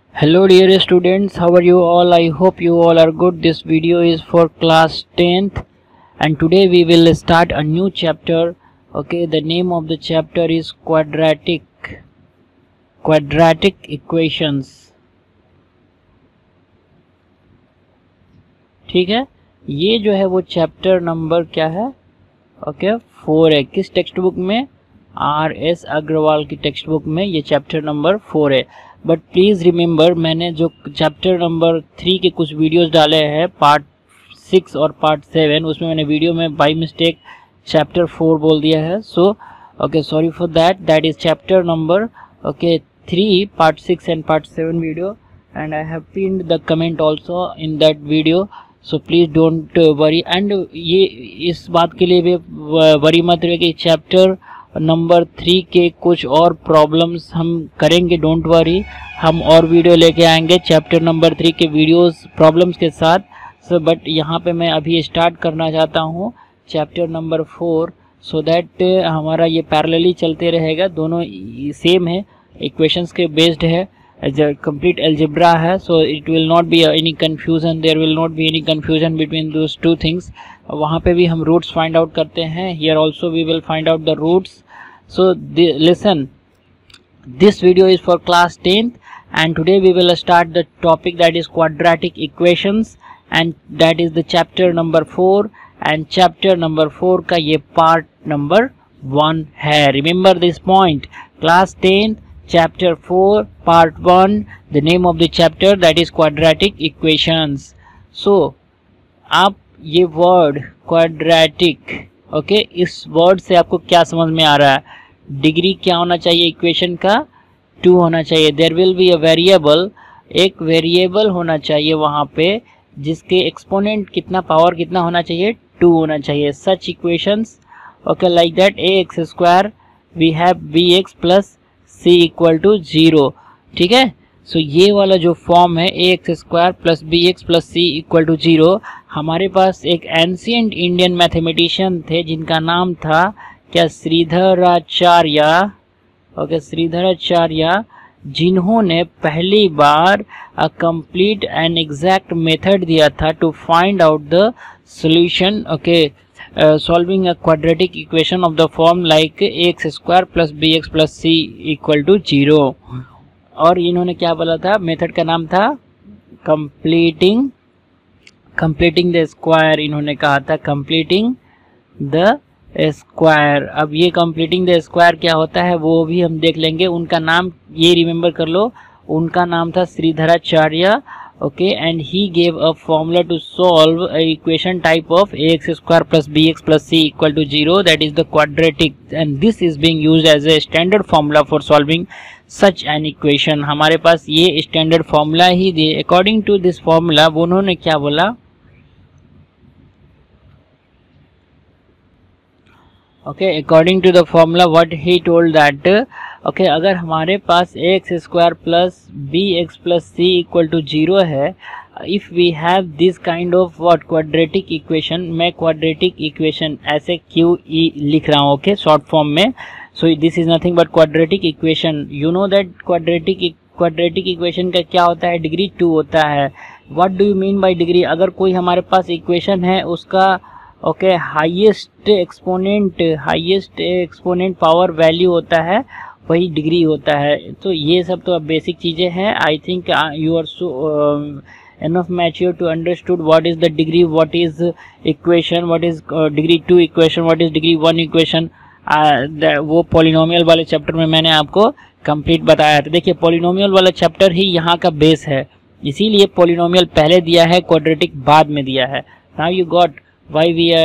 Hello dear students, how are you all? I hope you all are good. This video is for class 10th and today we will start a new chapter. Okay, the name of the chapter is quadratic equations. ठीक है, ये जो है वो chapter number क्या है? Okay 4 है। किस टेक्स्ट बुक में? RS अग्रवाल की टेक्स्ट बुक में ये चैप्टर नंबर 4 है। बट प्लीज़ रिमेंबर, मैंने जो चैप्टर नंबर 3 के कुछ वीडियोस डाले हैं, पार्ट 6 और पार्ट 7, उसमें मैंने वीडियो में बाय मिस्टेक चैप्टर 4 बोल दिया है। So okay, sorry for that is chapter number 3 part 6 and part 7 video, and I have pinned the comment also in that video. So please don't worry, and ये इस बात के लिए भी वरी मत रहे कि चैप्टर नंबर 3 के कुछ और प्रॉब्लम्स हम करेंगे। डोंट वरी, हम और वीडियो लेके आएंगे चैप्टर नंबर 3 के वीडियोस प्रॉब्लम्स के साथ। सो बट यहाँ पे मैं अभी स्टार्ट करना चाहता हूँ चैप्टर नंबर 4, सो दैट हमारा ये पैरेलली चलते रहेगा। दोनों सेम है, इक्वेशंस के बेस्ड है, कंप्लीट अलजेब्रा है। So it will not be any confusion, there will not be any confusion between those two things. वहाँ पे भी हम रूट्स फाइंड आउट करते हैं, here also we will find out the roots. So listen, this video is for class 10th and today we will start the topic that is quadratic equations, and that is the chapter number 4, and chapter number 4 का ये part number 1 है। Remember this point, class 10th chapter 4 part 1, the name of the chapter that is quadratic equations. So आप ये word quadratic, okay, इस word से आपको क्या समझ में आ रहा है? डिग्री क्या होना चाहिए इक्वेशन का? 2 होना चाहिए। There will be a variable, एक वेरिएबल होना चाहिए वहाँ पे जिसके एक्सपोनेंट कितना, पावर कितना होना चाहिए? 2 होना चाहिए। Such equations okay like that ax square we have bx plus c equal to 0। ठीक है, सो ये वाला जो फॉर्म है ax square plus bx plus c equal to 0, हमारे पास एक एंशिएंट इंडियन मैथमेटिशियन थे जिनका नाम था क्या? श्रीधराचार्य। ओके, श्रीधराचार्य, जिन्होंने पहली बार a complete and exact method दिया था to find out the solution, okay, solving a quadratic equation of the form like ax square plus bx plus c equal to 0। और इन्होंने क्या बोला था? मेथड का नाम था कंप्लीटिंग द स्क्वायर। इन्होंने कहा था कंप्लीटिंग द स्क्वायर। अब ये कंप्लीटिंग द स्क्वायर क्या होता है वो भी हम देख लेंगे। उनका नाम ये रिमेंबर कर लो, उनका नाम था Shridharacharya. Okay, and he gave a formula to solve a equation type of ax square plus bx plus c equal to 0, that is the quadratic, and this is being used as a standard formula for solving such an equation. हमारे पास ये standard formula ही दिए। According to this formula उन्होंने क्या बोला? Okay, according to the formula what he told that, okay, अगर हमारे पास ax square plus bx plus c equal to 0 है, if we have this kind of what quadratic equation, मैं quadratic equation ऐसे QE लिख रहा हूँ, ओके, शॉर्ट फॉर्म में। So this is nothing but quadratic equation. You know that quadratic equation का क्या होता है? डिग्री 2 होता है। What do you mean by degree? अगर कोई हमारे पास इक्वेशन है उसका okay highest exponent power value होता है, वही डिग्री होता है। तो ये सब तो अब बेसिक चीज़ें हैं। I think you are so enough mature to understood what is the degree, what is equation, what is degree 2 equation, what is degree 1 equation। वो पॉलिनोमियल वाले चैप्टर में मैंने आपको कंप्लीट बताया था। देखिए, पॉलिनोमियल वाला चैप्टर ही यहाँ का बेस है, इसीलिए पॉलिनोमियल पहले दिया है, क्वाड्रेटिक बाद में दिया है। Now you got why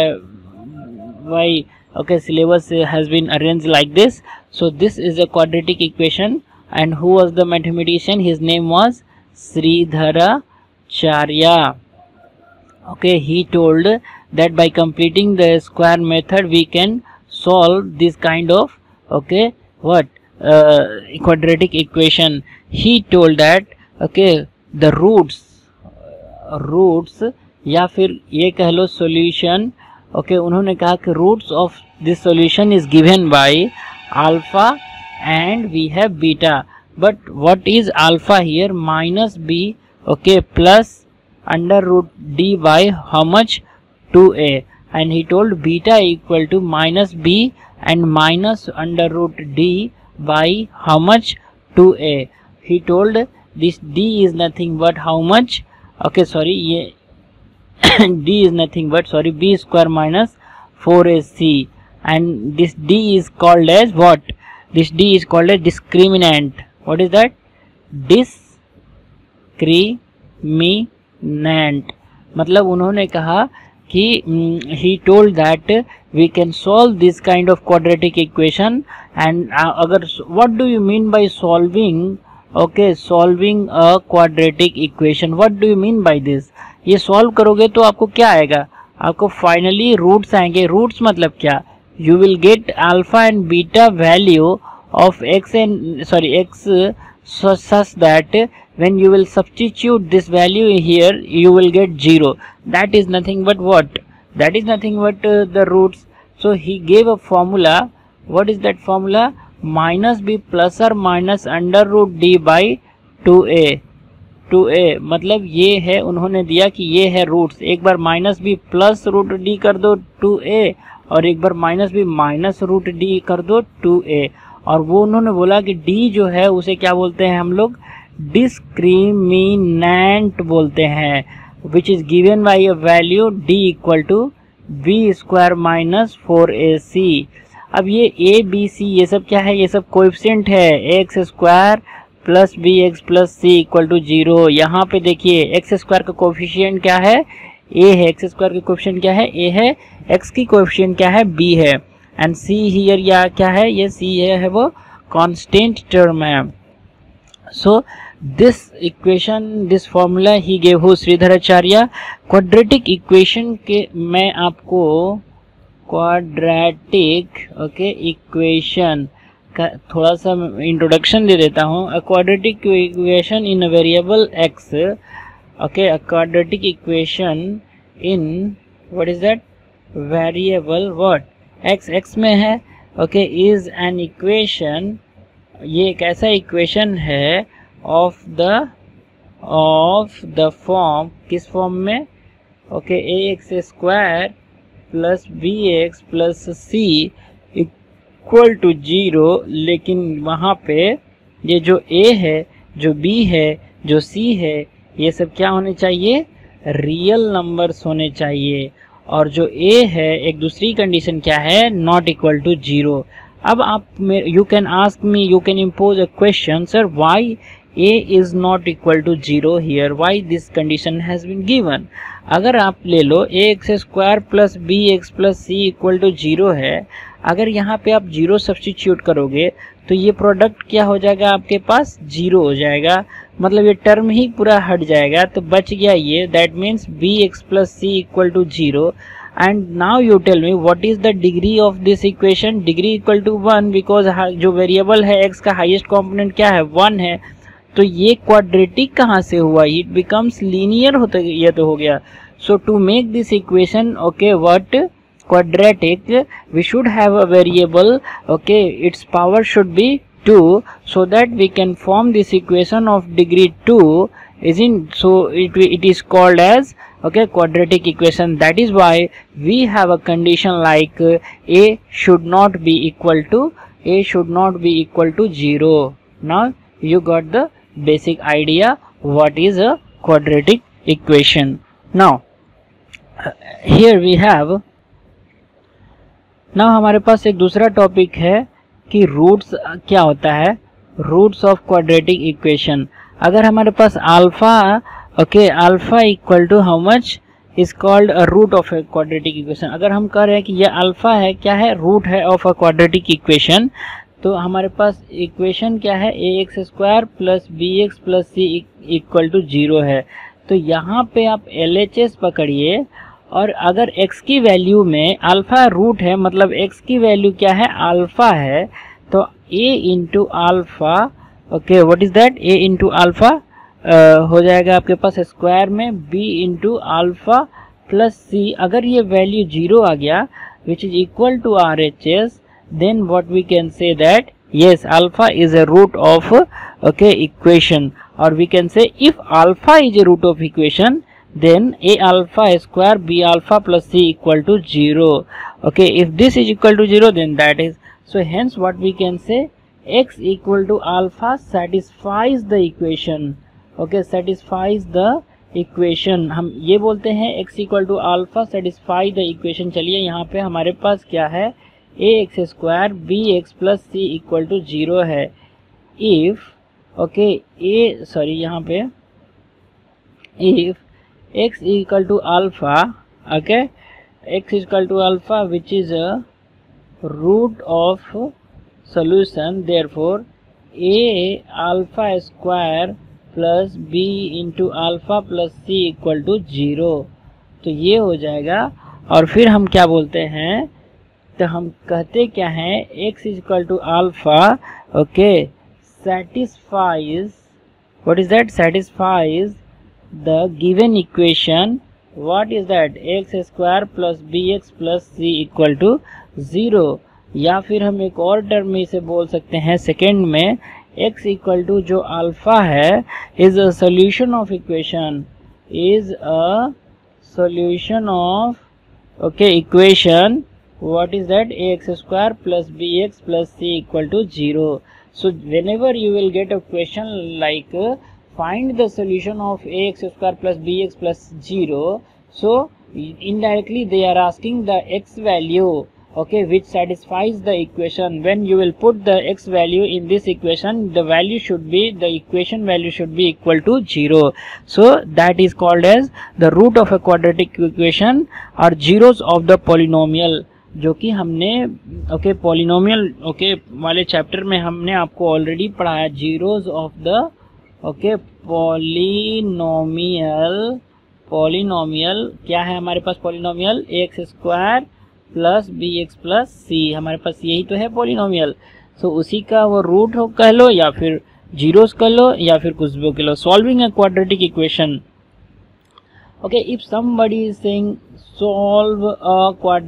okay, syllabus has been arranged like this. So this is a quadratic equation, and who was the mathematician? His name was Sridharacharya. Okay, he told that by completing the square method we can solve this kind of okay what quadratic equation. He told that okay the roots या फिर ये कह लो solution. Okay, उन्होंने कहा कि roots of this solution is given by alpha and we have beta. but what is alpha here? Minus b, okay, plus under root d by how much? 2a. And he told beta equal to minus b and minus under root d by how much? 2a. He told this d is nothing but how much? Okay, sorry, ye d is nothing but, sorry, b square minus 4ac, and this d is called as what? This d is called as discriminant. What is that? Discriminant. मतलब उन्होंने कहा कि he told that we can solve this kind of quadratic equation, and अगर what do you mean by solving? Okay, solving a quadratic equation, what do you mean by this? ये solve करोगे तो आपको क्या आएगा? आपको फाइनली रूट्स आएंगे. Roots मतलब क्या? You will get alpha and beta value of x and x such that when you will substitute this value here, you will get 0. That is nothing but what? That is nothing but the roots. So he gave a formula. What is that formula? Minus b plus or minus under root d by 2a. 2a मतलब ये है, उन्होंने दिया कि ये है roots. एक बार minus B plus root d कर दो 2a, और एक बार minus b minus root d कर दो 2a. और वो उन्होंने बोला कि d जो है उसे क्या बोलते हैं हम लोग? डिस्क्रिमिनेंट बोलते हैं, which is given by a value d equal to b square minus 4ac. अब ये a b c ये सब क्या है? ये सब कोएफिशिएंट है. X square plus B x plus c equal to 0. यहाँ पे देखिए एक्स स्क्वायर का कोएफिशिएंट क्या है? a है. एक्स स्क्वायर का कोएफिशिएंट क्या है? a है. x की कोएफिशिएंट क्या है? b है. एंड c हियर या क्या है? ये c है वो कांस्टेंट टर्म है. So this equation, this formula he gave who? Shridharacharya. Quadratic equation के मैं आपको क्वाड्रेटिक इक्वेशन का थोड़ा सा इंट्रोडक्शन दे देता हूँ. A quadratic equation in variable x, okay, a quadratic equation in what is that? Variable what? x. x में है, ओके, इज एन इक्वेशन. ये एक ऐसा इक्वेशन है ऑफ द फॉर्म, किस फॉर्म में? Okay, ax square plus bx plus c equal to 0. लेकिन वहाँ पे ये जो a है, जो b है, जो c है, ये सब क्या होने चाहिए? रियल नंबर्स होने चाहिए. और जो a है, एक दूसरी कंडीशन क्या है? Not equal to 0. अब आप you can ask me, you can impose a question, sir why a is not equal to 0 here, why this condition has been given? अगर आप ले लो ax square plus bx plus c equal to 0 है, अगर यहाँ पे आप 0 substitute करोगे तो ये प्रोडक्ट क्या हो जाएगा? आपके पास 0 हो जाएगा. मतलब ये टर्म ही पूरा हट जाएगा. तो बच गया ये, that means bx plus c equal to 0. And now you tell me what is the degree of this equation? Degree equal to 1, because जो वेरिएबल है x का हाईएस्ट कॉम्पोनेंट क्या है? 1 है. तो ये क्वाड्रेटिक कहाँ से हुआ? इट बिकम्स लीनियर होता, ये तो हो गया. So to make this equation, okay, what? quadratic, we should have a variable, okay, its power should be 2, so that we can form this equation of degree 2, isn't? So it is called as, okay, quadratic equation. That is why we have a condition like a should not be equal to 0. Now you got the basic idea what is a quadratic equation. Now here we have, now हमारे पास एक दूसरा topic है कि roots क्या होता है? Roots of quadratic equation. अगर हमारे पास alpha, okay, alpha equal to how much is called a root of a quadratic equation. अगर हम कह रहे हैं कि ये अल्फा है, क्या है? रूट है ऑफ अ क्वाड्रेटिक इक्वेशन. तो हमारे पास इक्वेशन क्या है? ax square plus bx plus c equal to 0 है. तो यहाँ पे आप LHS पकड़िए, और अगर x की वैल्यू में अल्फा रूट है, मतलब x की वैल्यू क्या है? अल्फा है. तो a into alpha, okay, what is that? a into alpha हो जाएगा आपके पास स्क्वायर में b into alpha plus c. अगर ये वैल्यू 0 आ गया, which is equal to RHS, then what we can say that yes, alpha is a root of okay equation, or we can say if alpha is a root of equation, then a alpha square b alpha plus c equal to 0. Okay, if this is equal to 0, then that is, so hence what we can say, x equal to alpha satisfies the equation. Okay, satisfies the equation, हम ये बोलते हैं x equal to alpha satisfy the equation. चलिए यहाँ पे हमारे पास क्या है, a x square b x plus c equal to 0 है. इफ ओके ए सॉरी यहाँ पे if x equal to alpha, okay x equal to alpha which is a root of solution, therefore a alpha square plus B into alpha plus c equal to 0. तो ये हो जाएगा. और फिर हम क्या बोलते हैं, तो हम कहते क्या हैं, x equal to alpha okay satisfies, what is that, satisfies the given equation. What is that, x square plus bx plus c equal to 0. या फिर हम एक और टर्म में इसे बोल सकते हैं सेकेंड में, x इक्वल टू जो अल्फा है is a solution of equation, is a solution of okay equation. What is that, ax square plus bx plus c equal to 0. So whenever you will get a question like find the solution of ax square plus bx plus 0, so indirectly they are asking the x value, okay, which satisfies the equation. When you will put the x value in this equation, the value should be, the equation value should be equal to 0. So that is called as the root of a quadratic equation or zeros of the polynomial, जो कि हमने ओके polynomial okay वाले chapter में हमने आपको already पढ़ाया. Zeros of the okay polynomial क्या है हमारे पास, polynomial x square plus B x plus c, हमारे पास यही तो है पॉलिनोमियल. सो उसी का वो रूट हो कह लो, या फिर जीरोस कर लो, या फिर कुछ भी कह लो. Solving a quadratic equation. Okay, if somebody is saying solve a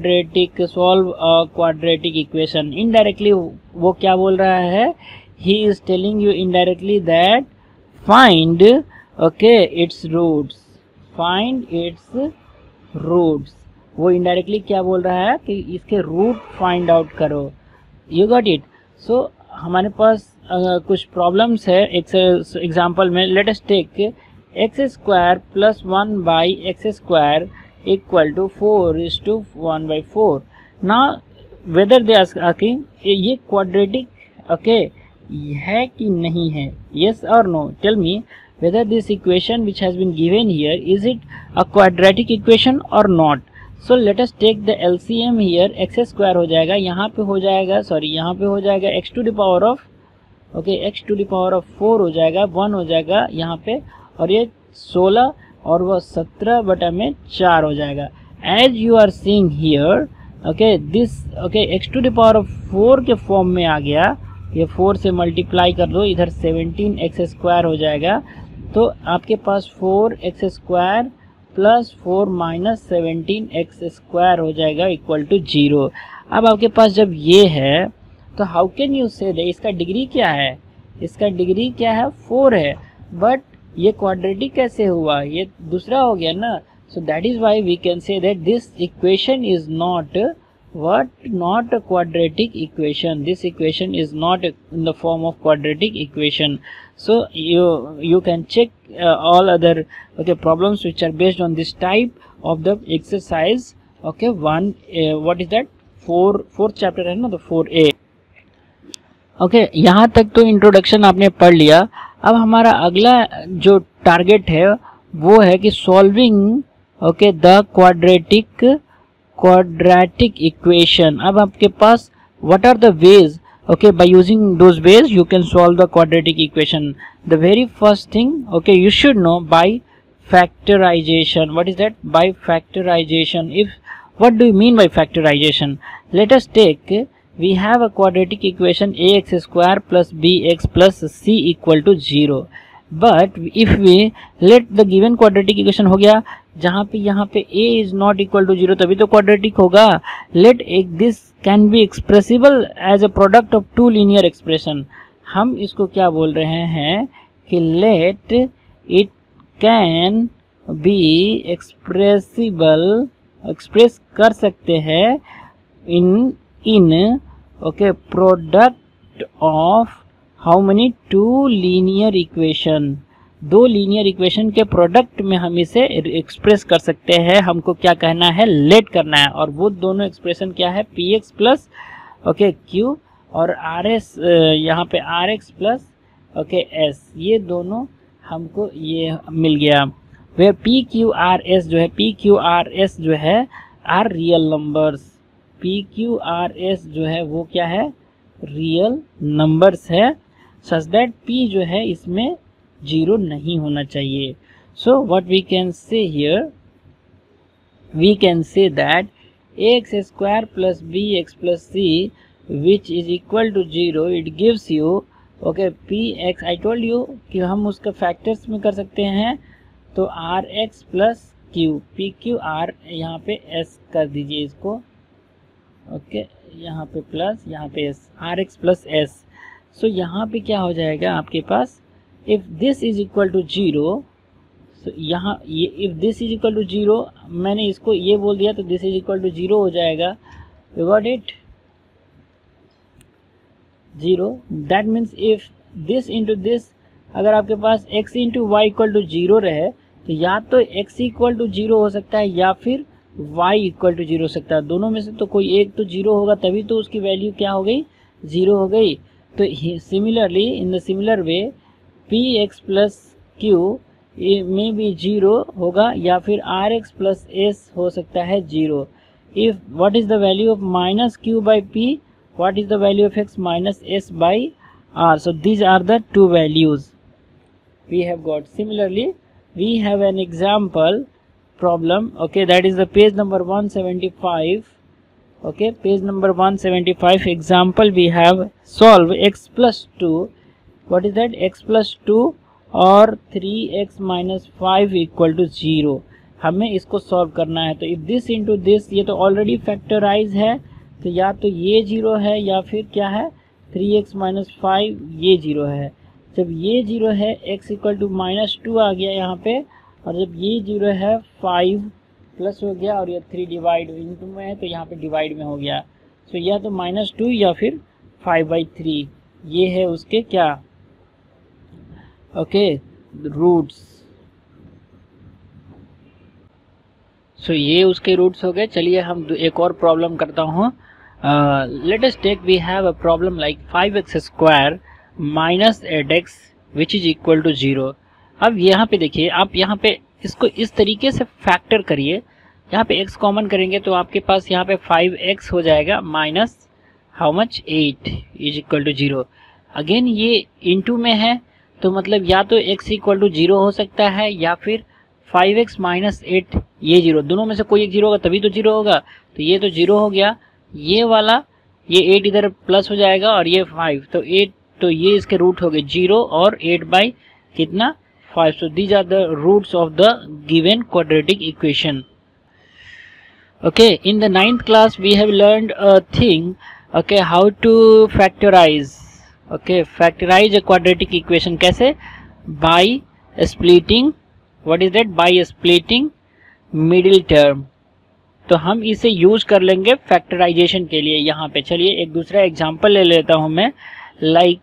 quadratic equation, indirectly वो क्या बोल रहा है, he is telling you indirectly that find okay its roots, find its roots. वो इनडायरेक्टली क्या बोल रहा है कि इसके रूट फाइंड आउट करो. You got it. सो हमारे पास कुछ प्रॉब्लम्स है एग्जांपल में. Let us take x square plus 1 by x square equal to 4:1/4. Now whether they asking ये क्वाड्रेटिक ओके है कि नहीं है, यस और no. Tell me whether this equation which has been given here, is it a quadratic equation or not. So let us take the LCM here. x square हो जाएगा, यहाँ पे हो जाएगा, सॉरी यहाँ पे हो जाएगा x to the power of okay x to the power of 4 हो जाएगा, 1 हो जाएगा यहाँ पे, और ये 16 और वह 17/4 हो जाएगा. As you are seeing here okay this okay x to the power of 4 के फॉर्म में आ गया. ये 4 से मल्टीप्लाई कर दो, इधर 17x स्क्वायर हो जाएगा. तो आपके पास 4x square plus 4 minus 17x square हो जाएगा इक्वल टू 0. अब आपके पास जब ये है तो how can you say that, इसका डिग्री क्या है, इसका डिग्री क्या है 4 है, बट ये क्वाड्रेटिक कैसे हुआ, ये दूसरा हो गया ना. So that is why we can say that this equation is not what, not a quadratic equation. This equation is not in the form of quadratic equation. So you can check all other okay problems which are based on this type of the exercise. Okay, one what is that, fourth chapter है ना, तो 4a. Okay, यहाँ तक तो introduction आपने पढ़ लिया. अब हमारा अगला जो टारगेट है वो है कि solving okay the quadratic equation. अब आपके पास what are the ways, okay, by using those ways you can solve the quadratic equation. The very first thing okay you should know, by factorization. What is that, by factorization. If what do you mean by factorization? Let us take, we have a quadratic equation ax square plus bx plus c equal to 0. But if we let the given quadratic equation हो गया, जहाँ पे यहाँ पे a is not equal to 0 तभी तो quadratic होगा. Let this can be expressible as a product of two linear expression. हम इसको क्या बोल रहे हैं कि let it can be expressible, express कर सकते हैं in okay product of how many two linear equation, दो लीनियर इक्वेशन के प्रोडक्ट में हम इसे एक्सप्रेस कर सकते हैं। हमको क्या कहना है, लेट करना है, और वो दोनों एक्सप्रेशन क्या है, P X plus okay Q और आर एस, यहाँ पे R X plus okay S, ये दोनों हमको ये मिल गया। वे पी क्यू आर एस जो है, पी क्यू आर एस जो है are real numbers, P Q R S जो है वो क्या है, रियल नंबर्स है, सच दैट पी जो है इसमें जीरो नहीं होना चाहिए। So what we can say here, we can say that X square plus B x plus C which is equal to zero, it gives you okay P X. I told you कि हम उसका factors में कर सकते हैं, तो R X plus Q, P Q R, यहाँ पे एस कर दीजिए इसको ओके, यहाँ पे प्लस, यहाँ पे S, R X plus S. So यहाँ पे क्या हो जाएगा आपके पास, if this is equal to zero, तो यहाँ ये if this is equal to zero, मैंने इसको ये बोल दिया तो this is equal to zero हो जाएगा, you got it, zero. That means if this into this, अगर आपके पास x into Y equal to zero रहे तो या तो x इक्वल टू जीरो हो सकता है या फिर y इक्वल टू जीरो हो सकता है, दोनों में से तो कोई एक तो जीरो होगा, तभी तो उसकी वैल्यू क्या हो गई, जीरो हो गई। तो similarly in the similar way P X plus Q में भी जीरो होगा या फिर आर एक्स प्लस एस हो सकता है zero. If what is the value of minus Q by P, what is the value of X minus S by R, so these are the two values we have got. Similarly we have an example problem, okay, that is the page number 175, okay, page number 175 example we have solve x plus 2, what is that, x plus 2 और 3x minus 5 equal to 0, हमें इसको solve करना है। तो if this into this, ये तो already factorise है, तो या तो ये 0 है या फिर क्या है 3x minus 5 ये 0 है। जब ये 0 है x इक्वल टू माइनस 2 आ गया यहाँ पे, और जब ये 0 है 5 प्लस हो गया और ये 3 डिवाइड इनटू में है तो यहाँ पे डिवाइड में हो गया। सो या तो माइनस 2 या फिर 5/3, ये है उसके क्या ओके रूट्स। सो ये उसके रूट्स हो गए। चलिए हम एक और प्रॉब्लम करता हूँ। Let us take we have a problem like 5x square minus 8x which is equal to 0। अब यहाँ पे देखिए, आप यहाँ पे इसको इस तरीके से फैक्टर करिए, यहाँ पे x कॉमन करेंगे तो आपके पास यहाँ पे 5x हो जाएगा minus how much 8 is equal to 0। Again ये इनटू में है तो मतलब या तो x इक्वल टू 0 हो सकता है या फिर 5x माइनस 8 ये 0, दोनों में से कोई एक 0 होगा तभी तो 0 होगा। तो ये तो 0 हो गया, ये वाला ये 8 इधर प्लस हो जाएगा और ये 5, तो 8, तो ये इसके रूट हो गए 0 और 8 बाई कितना 5। So these are the roots of the given quadratic equation. Okay, in the 9th class we have learned a thing, okay, how to factorize, okay, factorize a quadratic equation कैसे, by splitting, what is that, by splitting middle term. तो हम इसे use कर लेंगे factorisation के लिए। यहाँ पे चलिए एक दूसरा एग्जांपल ले लेता हूँ मैं, लाइक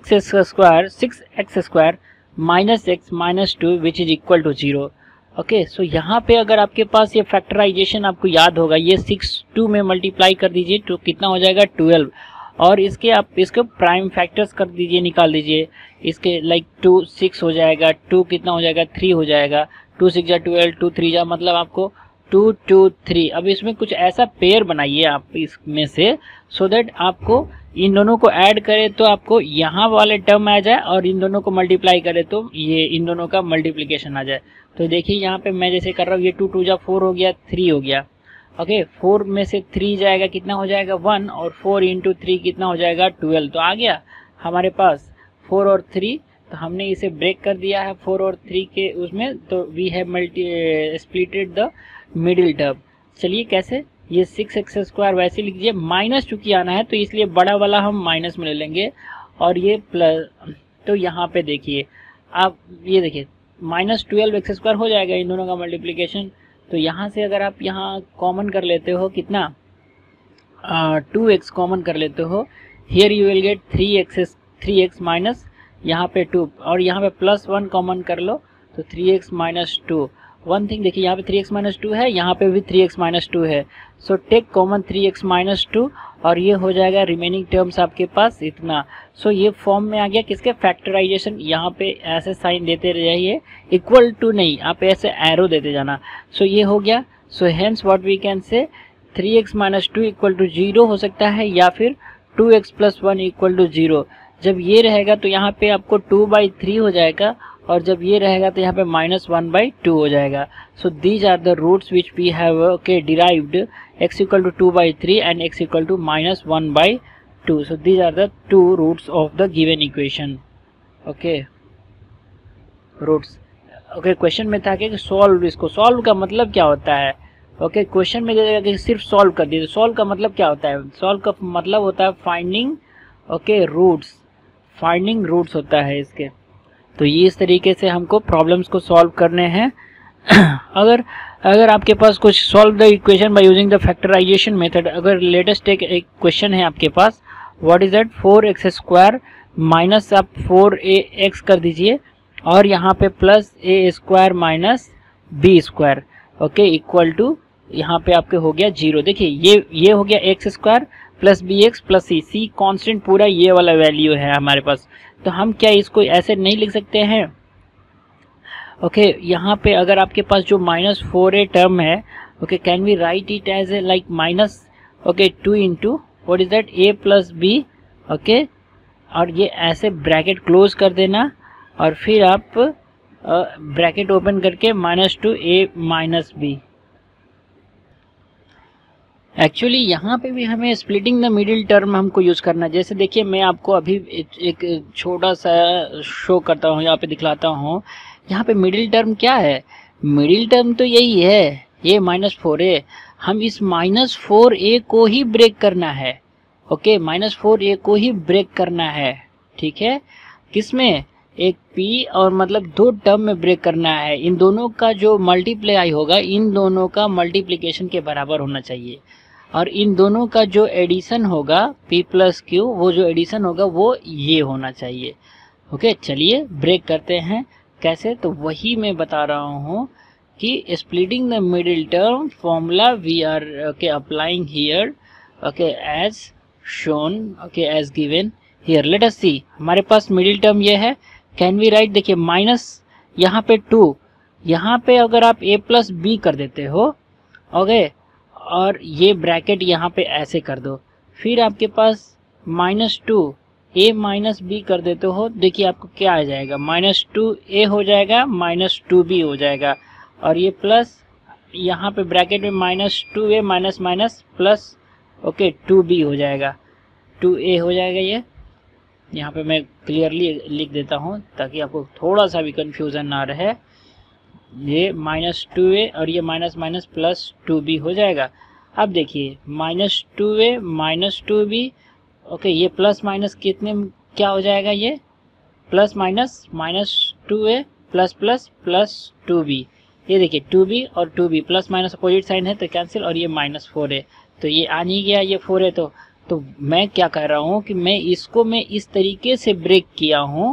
6x स्क्वायर minus x minus 2 which is equal to 0। Okay, so यहाँ पे अगर आपके पास ये फैक्टराइजेशन आपको याद होगा, ये 6 2 में मल्टीप्लाई कर दीजिए तो कितना हो जाएगा 12, और इसके आप इसको प्राइम फैक्टर्स कर दीजिए, निकाल दीजिए इसके, लाइक 2 6 हो जाएगा, 2 कितना हो जाएगा 3 हो जाएगा, 2 6 जा 12, 2 3 जा मतलब आपको 2 2 3। अब इसमें कुछ ऐसा पेयर बनाइए आप इसमें से, सो दैट आपको इन दोनों को ऐड करें तो आपको यहाँ वाले टर्म आ जाए और इन दोनों को मल्टीप्लाई करें तो ये इन दोनों का मल्टीप्लिकेशन आ जाए। तो देखिए यहाँ पे मैं जैसे कर रहा हूँ, ये 2 2 जा 4 हो गया, 3 हो गया। ओके, 4 में से 3 जाएगा कितना हो जाएगा 1, और 4 इंटू 3 कितना हो जाएगा 12। तो आ गया हमारे पास 4 और 3, तो हमने इसे ब्रेक कर दिया है 4 और 3 के उसमें, तो we have splitted the middle term. चलिए कैसे, ये 6x स्क्वायर वैसे लिख दीजिए, माइनस चूंकि आना है तो इसलिए बड़ा वाला हम माइनस में ले लेंगे, और ये प्लस, तो यहाँ पे देखिए आप ये देखिए -12x² हो जाएगा इन दोनों का मल्टीप्लिकेशन। तो यहाँ से अगर आप यहाँ कॉमन कर लेते हो कितना 2x कॉमन कर लेते हो, here you will get 3x minus यहाँ पे 2, और यहाँ पे +1 कॉमन कर लो तो 3x - 2। वन थिंग देखिए यहाँ पे 3x - 2 है, यहाँ पे भी 3x - 2 है, सो टेक कॉमन 3x - 2 और ये हो जाएगा रिमेनिंग टर्म्स आपके पास इतना। सो ये फॉर्म में आ गया किसके फैक्टराइजेशन। यहाँ पे ऐसे साइन देते रहिए, इक्वल टू नहीं, आप ऐसे एरो देते जाना। सो ये हो गया। So hence what we can say 3x - 2 = 0 हो सकता है, या फिर 2x + 1 = 0। जब ये रहेगा तो यहाँ पे आपको 2/3 हो जाएगा, और जब ये रहेगा तो यहाँ पे -1/2 हो जाएगा। So these are the roots which we have derived, x = 2/3 and x = -1/2। So these are the 2 roots of the given equation. Okay, roots. Okay, question में था कि सॉल्व, इसको सॉल्व का मतलब क्या होता है। ओके, क्वेश्चन में दे देगा कि सिर्फ सॉल्व कर दीजिए। सॉल्व का मतलब क्या होता है, सॉल्व का मतलब होता है फाइंडिंग रूट्स, फाइंडिंग रूट्स होता है इसके। तो ये इस तरीके से हमको प्रॉब्लम्स को सॉल्व करने हैं। अगर आपके पास कुछ solve the equation by using the factorization method, अगर लेटेस्ट एक क्वेश्चन है आपके पास, what is that 4x² minus आप 4ax कर दीजिए, और यहाँ पे +a² - b², okay, equal to यहाँ पे आपके हो गया 0। देखिए ये हो गया x² + bx + c कांस्टेंट पूरा ये वाला वैल्यू है हमारे पास। तो हम क्या इसको ऐसे नहीं लिख सकते हैं। ओके, यहाँ पे अगर आपके पास जो -4a टर्म है, okay, can we write it as A like -2 into what is that a + b, okay, और ये ऐसे ब्रैकेट क्लोज कर देना, और फिर आप ब्रैकेट ओपन करके -2a - b। एक्चुअली यहाँ पे भी हमें स्प्लिटिंग द मिडिल टर्म हमको यूज़ करना है। जैसे देखिए मैं आपको अभी एक छोटा सा शो करता हूँ, यहाँ पे दिखलाता हूँ। यहाँ पे मिडिल टर्म क्या है, मिडिल टर्म तो यही है, ये -4a। हम इस -4a को ही ब्रेक करना है। ओके, -4a को ही ब्रेक करना है, ठीक है। किसमें, एक p और मतलब 2 टर्म में ब्रेक करना है। इन दोनों का जो मल्टीप्लाई होगा, इन दोनों का मल्टीप्लिकेशन के बराबर होना चाहिए, और इन दोनों का जो एडिशन होगा p + q, वो जो एडिशन होगा वो ये होना चाहिए। ओके, चलिए ब्रेक करते हैं। कैसे, तो वही मैं बता रहा हूँ कि splitting the middle term formula we are applying here, okay, as shown, okay, as given here. Let us see, हमारे पास मिडिल टर्म ये है। कैन वी राइट, देखिए माइनस यहाँ पे 2, यहाँ पे अगर आप a + b कर देते हो, ओके, और ये ब्रैकेट यहाँ पे ऐसे कर दो, फिर आपके पास -2 a - b कर देते हो, देखिए आपको क्या आ जाएगा, -2a हो जाएगा, -2b हो जाएगा, और ये प्लस यहाँ पे ब्रैकेट में -2a minus plus, okay, 2b हो जाएगा, 2a हो जाएगा। ये यहाँ पे मैं क्लियरली लिख देता हूँ ताकि आपको थोड़ा सा भी कंफ्यूजन ना रहे। ये -2a और ये माइनस प्लस 2b हो जाएगा। अब देखिए -2a - 2b, ओके, ये प्लस माइनस कितने क्या हो जाएगा, ये plus minus -2a plus 2b। ये देखिए 2b और 2b plus minus opposite sign है तो कैंसिल, और ये -4a, तो ये आ नहीं गया, ये 4a। तो मैं क्या कह रहा हूँ कि मैं इस तरीके से ब्रेक किया हूँ,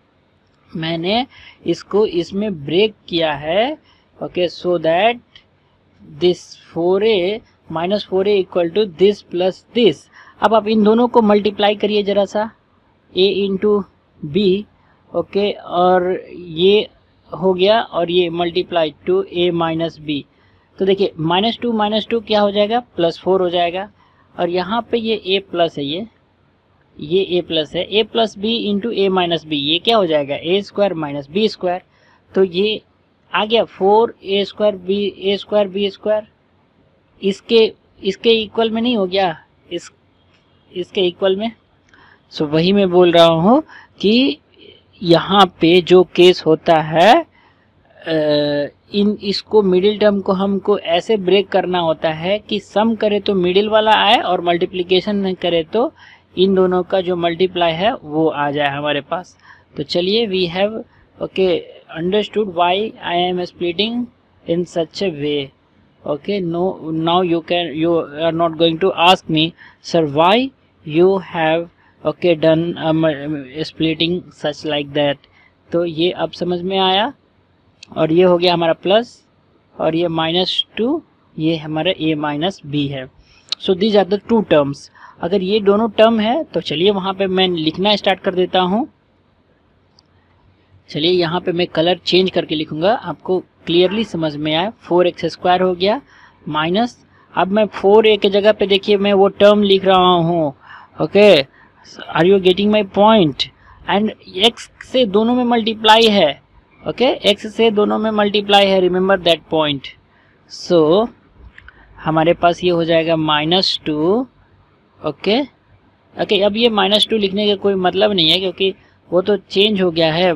मैंने इसको इसमें ब्रेक किया है, okay, so that this 4a - 4a = दिस प्लस दिस। अब आप इन दोनों को मल्टीप्लाई करिए जरा सा, a × b, ओके, और ये हो गया, और ये मल्टीप्लाई 2a - b। तो देखिए -2 क्या हो जाएगा, +4 हो जाएगा, और यहाँ पे ये a प्लस है, ये a प्लस है, a + b × a - b, ये क्या हो जाएगा, a² - b²। तो ये आ गया 4a² b², इसके इक्वल में नहीं हो गया, इसके इक्वल में। सो वही मैं बोल रहा हूँ कि यहाँ पे जो केस होता है, इसको मिडिल टर्म को हमको ऐसे ब्रेक करना होता है कि सम करे तो मिडिल वाला आए और मल्टीप्लिकेशन करे तो इन दोनों का जो मल्टीप्लाई है वो आ जाए हमारे पास। तो चलिए we have okay understood why I am splitting in such a way. Okay, no, now you are not going to ask me, sir, why you have okay done splitting such like that। तो ये अब समझ में आया, और ये हो गया हमारा प्लस, और ये -2, ये हमारा a माइनस बी है। So these are the two terms. अगर ये दोनों टर्म है तो चलिए वहाँ पे मैं लिखना स्टार्ट कर देता हूँ। चलिए यहाँ पे मैं कलर चेंज करके लिखूंगा, आपको क्लियरली समझ में आए। 4x² हो गया माइनस, अब मैं 4a के जगह पे देखिए मैं वो टर्म लिख रहा हूँ। Okay, are you getting my point? And x से दोनों में मल्टीप्लाई है। ओके, x से दोनों में मल्टीप्लाई है, रिमेंबर दैट पॉइंट। सो हमारे पास ये हो जाएगा -2। ओके, अब ये -2 लिखने का कोई मतलब नहीं है, क्योंकि वो तो चेंज हो गया है।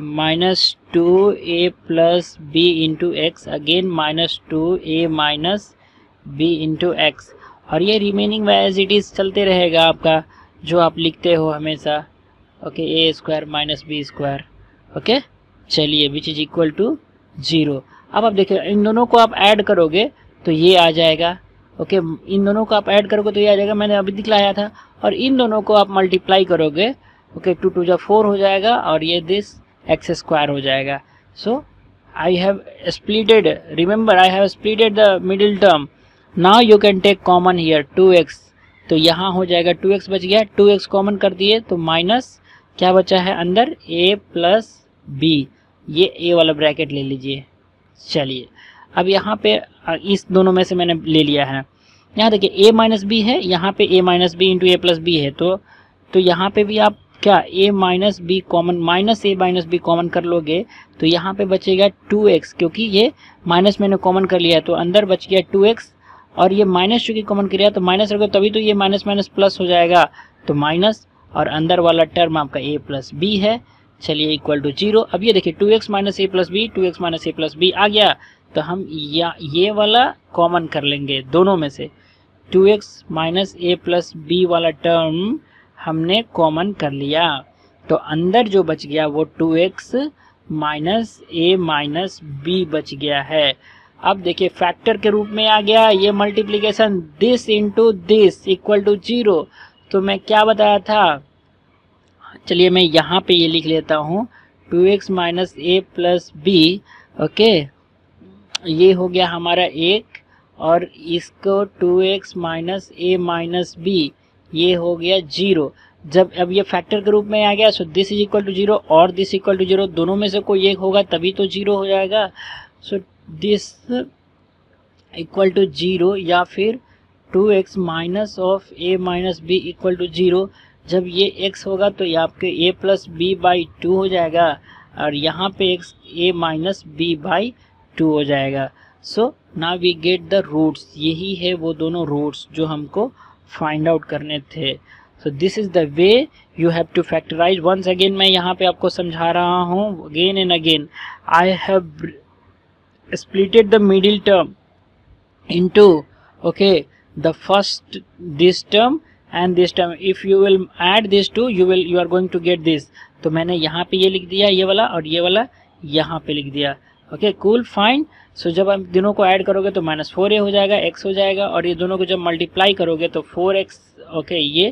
-2a plus B into X, again -2a minus B into X, और ये रिमेनिंग एज इट इज चलते रहेगा आपका, जो आप लिखते हो हमेशा। Okay, a² minus b²। Okay, चलिए विच इज इक्वल टू 0। अब आप देखिए इन दोनों को आप ऐड करोगे तो ये आ जाएगा। ओके, इन दोनों को आप ऐड करोगे तो ये आ जाएगा, मैंने अभी दिखलाया था। और इन दोनों को आप मल्टीप्लाई करोगे, ओके, 2 2 जा 4 हो जाएगा, और ये दिस x² हो जाएगा। So I have splitted, remember I have splitted the middle term. Now you can take common here 2x, तो यहाँ हो जाएगा 2x बच गया, 2x कॉमन कर दिए तो माइनस क्या बचा है अंदर, a प्लस बी, ये a वाला ब्रैकेट ले लीजिए। चलिए अब यहाँ पे इस दोनों में से मैंने ले लिया है, यहाँ देखिए a माइनस बी है, यहाँ पे a minus B into a plus B है, तो यहाँ पे भी आप क्या a minus B common, -a minus B common कर लोगे तो यहाँ पे बचेगा 2x, क्योंकि ये माइनस मैंने कॉमन कर लिया तो अंदर बच गया 2x, और ये माइनस चूंकि कॉमन किया तो माइनस रखो, तभी तो ये माइनस माइनस प्लस हो जाएगा, तो माइनस, और अंदर वाला टर्म आपका a प्लस बी है। चलिए इक्वल टू 0। अब ये देखिए 2x minus a plus B, 2x minus a plus B आ गया, तो हम ये वाला कॉमन कर लेंगे दोनों में से। 2x minus a plus B वाला टर्म हमने कॉमन कर लिया, तो अंदर जो बच गया वो 2x minus a minus b बच गया है। अब देखिए फैक्टर के रूप में आ गया ये multiplication, this into this equal to 0। तो मैं क्या बताया था, चलिए मैं यहाँ पे ये लिख लेता हूँ, 2x minus a plus B. Okay, ये हो गया हमारा 1, और इसको 2x minus a minus b, ये हो गया 0। जब अब ये फैक्टर के रूप में आ गया, so this is equal to 0 और दिस इक्वल टू 0, दोनों में से कोई एक होगा तभी तो 0 हो जाएगा। सो दिस इक्वल टू 0, या फिर 2x minus of a minus b equal to 0। जब ये x होगा तो ये आपके a प्लस बी बाई 2 हो जाएगा, और यहाँ पे x a minus B by 2 हो जाएगा। So now we get the roots, यही है वो दोनों रूट्स जो हमको फाइंड आउट करने थे। So this is the way you have to factorize. Once again मैं यहाँ पे आपको समझा रहा हूँ, again and again, I have splitted the middle term into okay the first this term and this term. If you will add these two, you are going to get this. तो मैंने यहाँ पे ये लिख दिया, ये वाला, और ये वाला यहाँ पे लिख दिया। Okay, cool, fine. सो जब आप दोनों को ऐड करोगे तो -4a हो जाएगा, x हो जाएगा, और ये दोनों को जब मल्टीप्लाई करोगे तो 4x, ओके, ये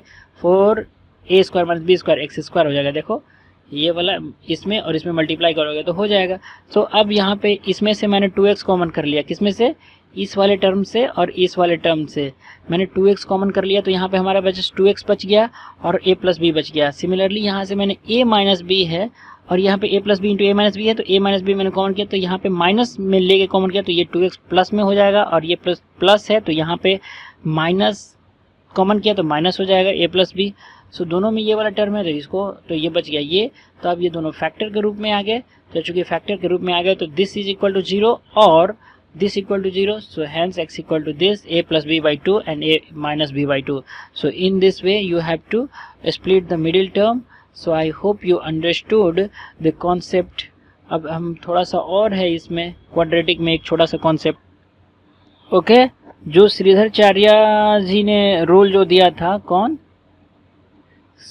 4a² माइनस b² x² हो जाएगा। देखो ये वाला इसमें और इसमें मल्टीप्लाई करोगे तो हो जाएगा। तो अब यहाँ पे इसमें से मैंने 2x कॉमन कर लिया, किसमें से, इस वाले टर्म से और इस वाले टर्म से मैंने 2x कॉमन कर लिया, तो यहाँ पे हमारा बचा 2x बच गया और a प्लस बी बच गया। सिमिलरली यहाँ से मैंने a माइनस बी है और यहाँ पे a plus B into a minus B है, तो a माइनस बी मैंने कॉमन किया, तो यहाँ पे माइनस में लेके कॉमन किया, तो ये 2x प्लस में हो जाएगा, और ये प्लस है तो यहाँ पे माइनस कॉमन किया तो माइनस हो जाएगा a प्लस बी। सो दोनों में ये वाला टर्म है तो इसको, तो ये बच गया ये। तो अब ये दोनों फैक्टर के रूप में आ गए, तो चूंकि फैक्टर के रूप में आ गए तो दिस इज इक्वल टू 0 और this equal to 0, so hence x equal to this a plus b by 2 and a minus b by 2. So in this way you have to split the middle term. So I hope you understood the concept. अब हम थोड़ा सा और है इसमें quadratic में एक छोटा सा कॉन्सेप्ट। ओके, जो श्रीधराचार्य जी ने रूल जो दिया था, कौन,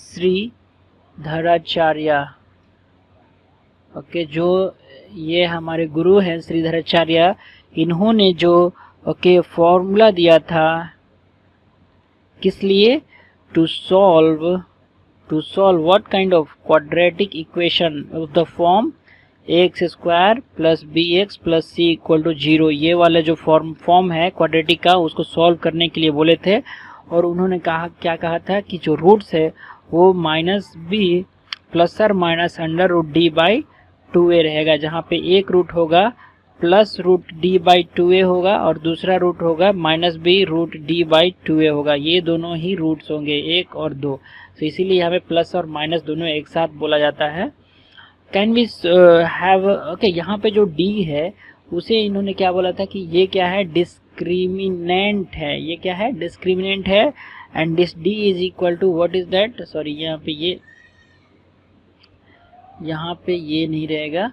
श्रीधराचार्य। ओके, जो ये हमारे गुरु हैं श्रीधराचार्य, इन्होंने जो फॉर्मूला दिया था किस लिए, to solve what kind of quadratic equation of the form ax square plus bx plus c equal to 0। ये वाला जो फॉर्म है क्वाड्रेटिक का, उसको सॉल्व करने के लिए बोले थे। और उन्होंने क्या कहा था कि जो रूट्स है वो माइनस बी प्लस और minus under root D by 2a रहेगा, जहाँ पे एक रूट होगा plus root D by 2a होगा और दूसरा रूट होगा minus B root D by 2a होगा। ये दोनों ही रूट्स होंगे, 1 और 2। तो इसीलिए हमें प्लस और माइनस दोनों एक साथ बोला जाता है। कैन वी हैव, ओके, यहाँ पे जो d है उसे इन्होंने क्या बोला था कि ये क्या है, डिस्क्रिमिनेंट है। ये क्या है, डिस्क्रिमिनेंट है। And this d is equal to what is that, sorry यहाँ पे ये नहीं रहेगा,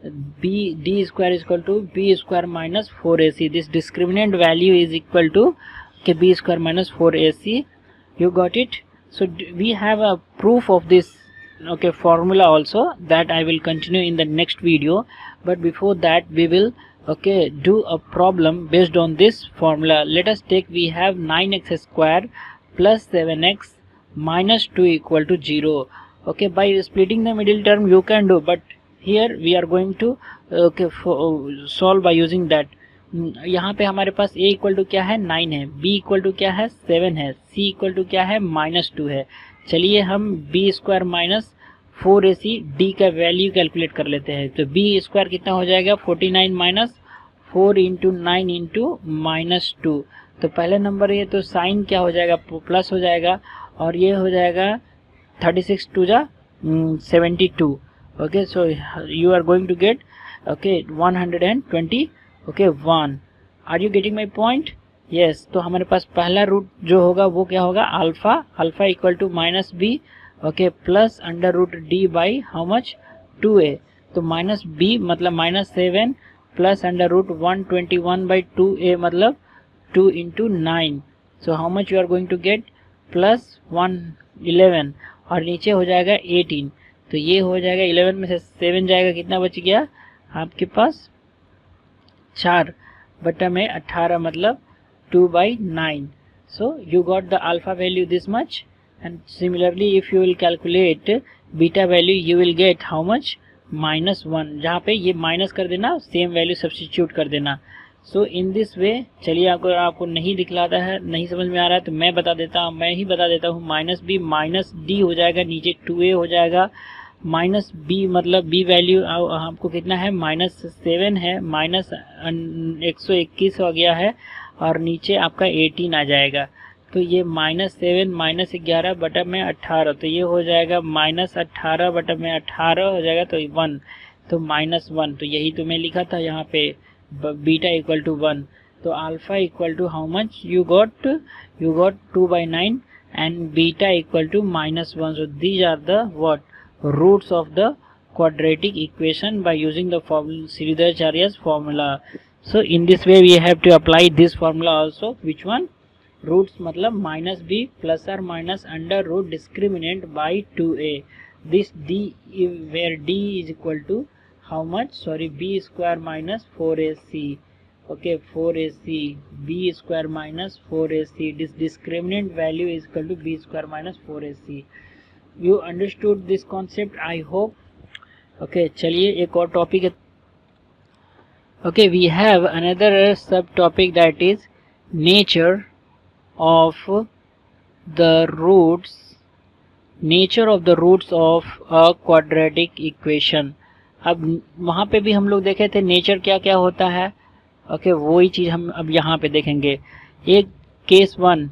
D square equal to B square minus 4ac। This discriminant value is equal to के B square minus 4ac। You got it. So we have a proof of this formula also that I will continue in the next video, but before that we will do a problem based on this formula. Let us take, we have 9x square plus 7x minus 2 equal to 0. Okay, by splitting the middle term you can do, but here we are going to solve by using that. यहाँ पे हमारे पास a equal to क्या है, 9 है, b equal to क्या है, 7 है, c equal to क्या है, -2 है। चलिए हम b square minus 4ac d का वैल्यू कैलकुलेट कर लेते हैं। तो b स्क्वायर कितना हो जाएगा, 49 माइनस 4 इंटू 9 इंटू माइनस 2। तो पहले नंबर ये तो साइन क्या हो जाएगा, प्लस हो जाएगा, और ये हो जाएगा 36 टू जा 72। Okay, so you are going to get 120 1। Are you getting my point? Yes. तो हमारे पास पहला रूट जो होगा वो क्या होगा, alpha equal to minus B plus under root D by how much, 2a। तो माइनस बी मतलब -7 plus under root 121 by 2a मतलब 2 into 9। So how much you are going to get, plus 111 और नीचे हो जाएगा 18। तो ये हो जाएगा 11 में से 7 जाएगा, कितना बच गया आपके पास, 4 बटा में 18 मतलब 2/9. So you got the alpha value this much, and similarly if you will calculate beta value you will get how much, -1। जहाँ पे ये माइनस कर देना, सेम वैल्यू सब्स्टिट्यूट कर देना। सो इन दिस वे, चलिए आपको नहीं दिखलाता है, नहीं समझ में आ रहा है तो मैं ही बता देता हूँ। माइनस बी माइनस डी हो जाएगा, नीचे 2a हो जाएगा, माइनस बी मतलब बी वैल्यू आपको कितना है, -7 है, -121 हो गया है, और नीचे आपका 18 आ जाएगा। तो ये -7 -11 बटा में 18, तो ये हो जाएगा -18 बटा में 18 हो जाएगा, तो 1, तो -1। तो यही तो मैं लिखा था यहाँ पे, बीटा इक्वल टू 1। तो alpha equal to how much you got 2/9 and beta equal to -1। So these are the what roots of the quadratic equation by using the Sridharacharya's formula. So in this way we have to apply this formula also. Which one? Roots मतलब -b plus or minus under root discriminant by 2a. This d, where d is equal to how much, sorry, b square minus 4ac. Okay, 4ac, b square minus 4ac. This discriminant value is equal to b square minus 4ac. You understood this concept, I hope. Okay, चलिए एक और topic है। Okay, we have another sub topic, that is nature of the roots of a quadratic equation. अब वहाँ पे भी हम लोग देखे थे नेचर क्या क्या होता है। ओके, वही चीज़ हम अब यहाँ पे देखेंगे। एक केस 1,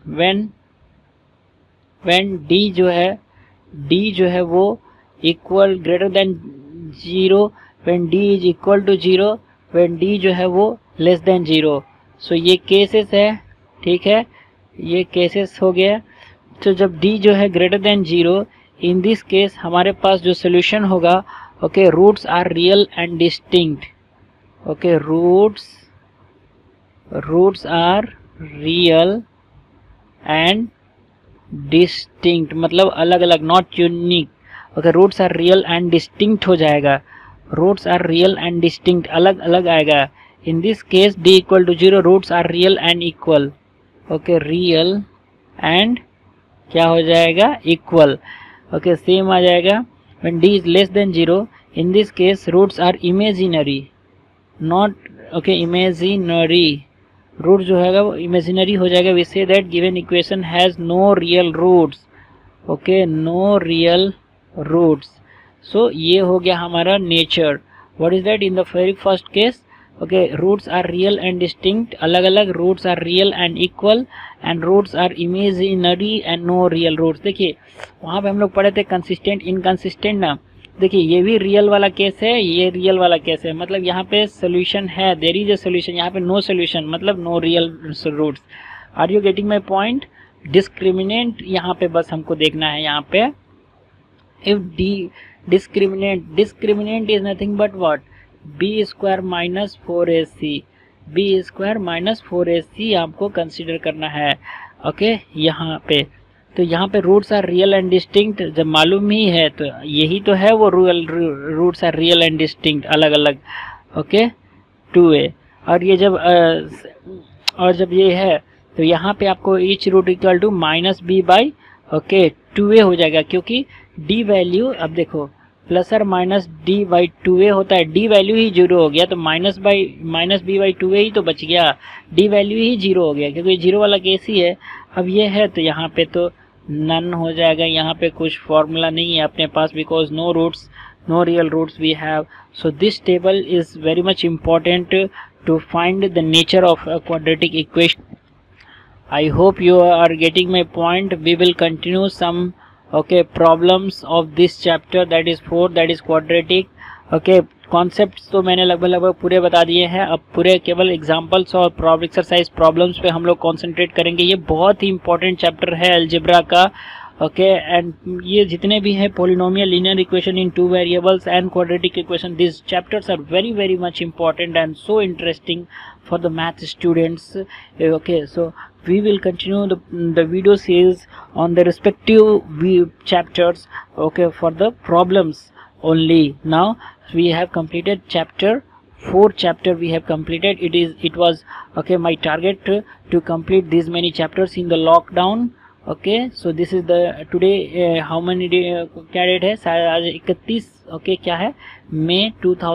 when d जो है वो equal greater than 0, when d is equal to 0, when d जो है वो लेस देन 0। सो ये केसेस है, ठीक है, ये केसेस हो गया। तो जब d जो है greater than 0, in this case हमारे पास जो सोल्यूशन होगा, okay, roots are real and distinct. Okay, roots are real and distinct मतलब अलग अलग, not unique. Okay, roots are real and distinct हो जाएगा, roots are real and distinct, अलग अलग आएगा। In this case d equal to 0, roots are real and equal. Okay, real and क्या हो जाएगा, इक्वल। ओके, सेम आ जाएगा। when d is less than 0, in this case roots are imaginary, not okay, imaginary, root जो है वो imaginary हो जाएगा। we say that given equation has no real roots, okay, no real roots। so ये हो गया हमारा nature। what is that in the very first case? okay, roots are real and distinct, अलग अलग, roots are real and equal, and roots are imaginary and no real roots। देखिए वहाँ पे हम लोग पढ़े थे कंसिस्टेंट इनकंसिस्टेंट ना। देखिए ये भी रियल वाला केस है, ये रियल वाला केस है, मतलब यहाँ पे सोल्यूशन है, देयर इज ए सोल्यूशन, यहाँ पे नो सोल्यूशन मतलब no real roots. Are you getting my point? Discriminant यहाँ पे बस हमको देखना है, यहाँ पे if D discriminant is nothing but what, B square minus 4ac, B square minus 4ac आपको कंसिडर करना है। ओके, यहाँ पे तो यहाँ पे roots are real and distinct जब मालूम ही है तो यही तो है वो roots are real and distinct, अलग अलग। ओके, 2a, और ये जब ये है तो यहाँ पे आपको each root equal to minus B by okay 2a हो जाएगा, क्योंकि d वैल्यू अब देखो प्लस और माइनस d बाई 2a होता है, d वैल्यू ही 0 हो गया तो माइनस b बाई 2a ही तो बच गया, d वैल्यू ही 0 हो गया क्योंकि 0 वाला केस ही है। अब ये है तो यहाँ पे तो नन हो जाएगा, यहाँ पे कुछ फॉर्मूला नहीं है अपने पास, because no roots, no real roots we have. So this table is very much important to find the nature of a quadratic equation. I hope you are getting my point. We will continue some okay problems of this chapter, that is 4, that is quadratic। okay, concepts तो मैंने लगभग पूरे बता दिए हैं, अब पूरे केवल एग्जांपल्स और एक्सरसाइज प्रॉब्लम्स पे हम लोग कॉन्सेंट्रेट करेंगे। ये बहुत ही इंपॉर्टेंट चैप्टर है अलजेब्रा का। ओके, एंड ये जितने भी है polynomial, linear equation in 2 variables and quadratic equation, this chapters are very very much important and so interesting for the math students। okay, so we will continue the video series on the respective chapters, okay, for the problems only। now we have completed chapter 4 chapter we have completed, it was okay my target to complete these many chapters in the lockdown। okay, so this is the today how many day क्या date है, आज 31 okay क्या है, मई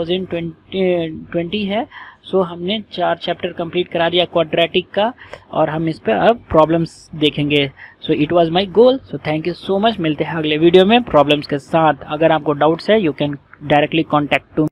2020 है। सो हमने 4 chapter complete करा दिया quadratic का, और हम इस पे अब प्रॉब्लम्स देखेंगे। So it was my goal. So thank you so much, मिलते हैं अगले वीडियो में प्रॉब्लम्स के साथ। अगर आपको डाउट्स है you can directly contact to